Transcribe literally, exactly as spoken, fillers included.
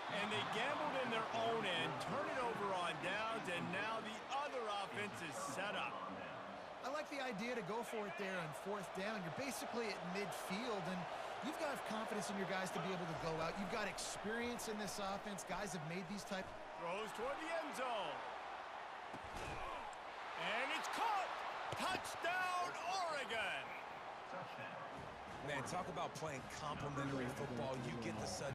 And they gambled in their own end, turn it over on downs, and now the other offense is set up. I like the idea to go for it there on fourth down. You're basically at midfield, and you've got confidence in your guys to be able to go out. You've got experience in this offense. Guys have made these type. Throws toward the end zone. And it's caught. Touchdown, Oregon. Man, talk about playing complementary football. You get the